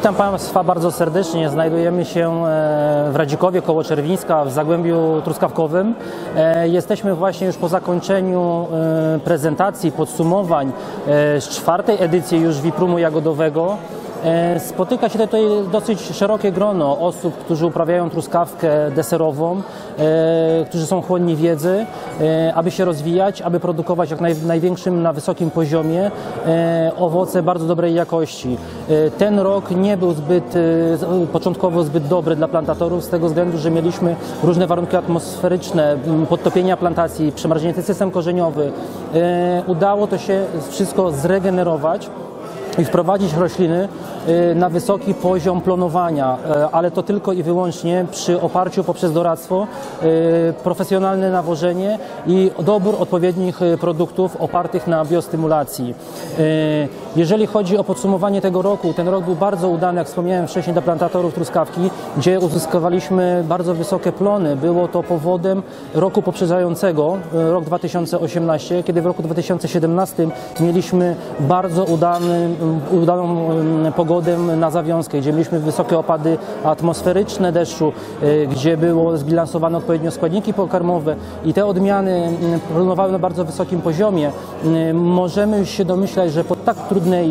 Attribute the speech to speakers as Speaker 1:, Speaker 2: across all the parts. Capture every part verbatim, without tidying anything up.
Speaker 1: Witam Państwa bardzo serdecznie. Znajdujemy się w Radzikowie koło Czerwińska w Zagłębiu Truskawkowym. Jesteśmy właśnie już po zakończeniu prezentacji, podsumowań z czwartej edycji już Wiprumu Jagodowego. Spotyka się tutaj dosyć szerokie grono osób, którzy uprawiają truskawkę deserową, którzy są chłonni wiedzy, aby się rozwijać, aby produkować jak w największym, na wysokim poziomie owoce bardzo dobrej jakości. Ten rok nie był zbyt, początkowo zbyt dobry dla plantatorów z tego względu, że mieliśmy różne warunki atmosferyczne, podtopienia plantacji, przemarznięty system korzeniowy. Udało to się wszystko zregenerować i wprowadzić rośliny na wysoki poziom plonowania, ale to tylko i wyłącznie przy oparciu poprzez doradztwo, profesjonalne nawożenie i dobór odpowiednich produktów opartych na biostymulacji. Jeżeli chodzi o podsumowanie tego roku, ten rok był bardzo udany, jak wspomniałem wcześniej, dla plantatorów truskawki, gdzie uzyskaliśmy bardzo wysokie plony. Było to powodem roku poprzedzającego, rok dwa tysiące osiemnasty, kiedy w roku dwa tysiące siedemnastym mieliśmy bardzo udany, udaną pogodę na zawiązkę, gdzie mieliśmy wysokie opady atmosferyczne deszczu, gdzie było zbilansowane odpowiednio składniki pokarmowe i te odmiany plonowały na bardzo wysokim poziomie. Możemy już się domyślać, że po tak trudnej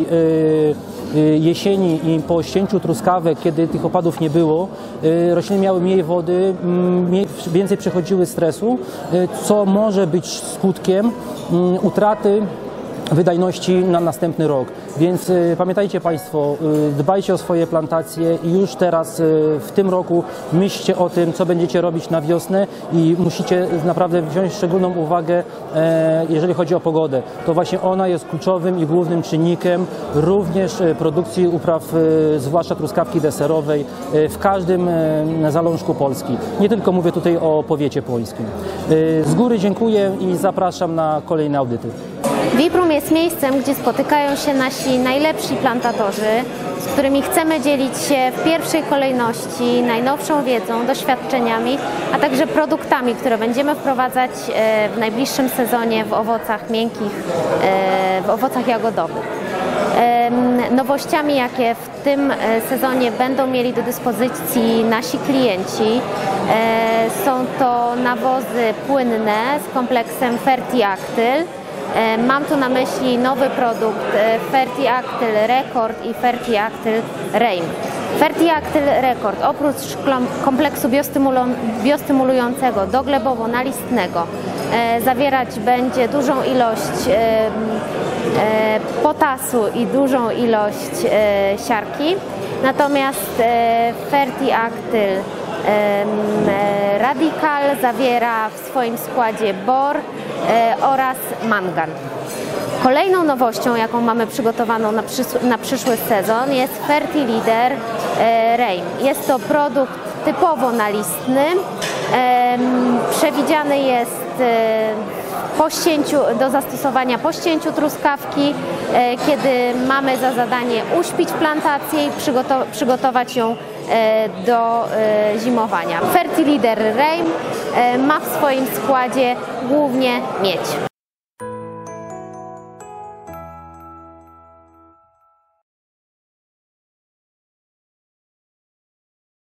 Speaker 1: jesieni i po ścięciu truskawek, kiedy tych opadów nie było, rośliny miały mniej wody, więcej przechodziły stresu, co może być skutkiem utraty wydajności na następny rok. Więc y, pamiętajcie Państwo, y, dbajcie o swoje plantacje i już teraz y, w tym roku myślcie o tym, co będziecie robić na wiosnę i musicie naprawdę wziąć szczególną uwagę, e, jeżeli chodzi o pogodę. To właśnie ona jest kluczowym i głównym czynnikiem również y, produkcji upraw, y, zwłaszcza truskawki deserowej, y, w każdym y, zalążku Polski. Nie tylko mówię tutaj o powiecie płońskim. Y, z góry dziękuję i zapraszam na kolejne audyty.
Speaker 2: Wiprum jest miejscem, gdzie spotykają się nasi najlepsi plantatorzy, z którymi chcemy dzielić się w pierwszej kolejności najnowszą wiedzą, doświadczeniami, a także produktami, które będziemy wprowadzać w najbliższym sezonie w owocach miękkich, w owocach jagodowych. Nowościami, jakie w tym sezonie będą mieli do dyspozycji nasi klienci, są to nawozy płynne z kompleksem FertiActyl. Mam tu na myśli nowy produkt FertiActyl Record i FertiActyl Reim. FertiActyl Record oprócz kompleksu biostymulującego doglebowo-nalistnego zawierać będzie dużą ilość potasu i dużą ilość siarki, natomiast FertiActyl Radical zawiera w swoim składzie bor oraz mangan. Kolejną nowością, jaką mamy przygotowaną na, na przyszły sezon, jest FertiLeader Reim. Jest to produkt typowo nalistny. Przewidziany jest po ścięciu, do zastosowania po ścięciu truskawki, kiedy mamy za zadanie uśpić plantację i przygotow przygotować ją do zimowania. FertiLeader Reim ma w swoim składzie głównie miedź.